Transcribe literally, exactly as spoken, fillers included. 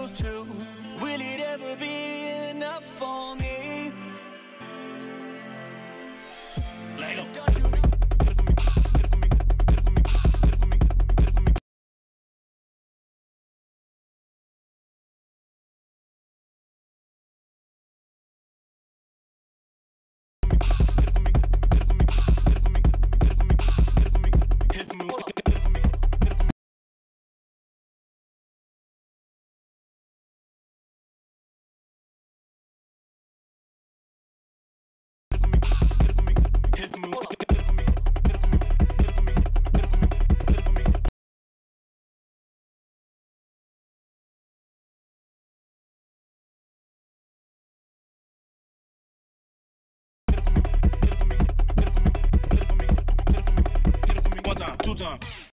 those two. Will it ever be enough for me? Lego. One time, two times.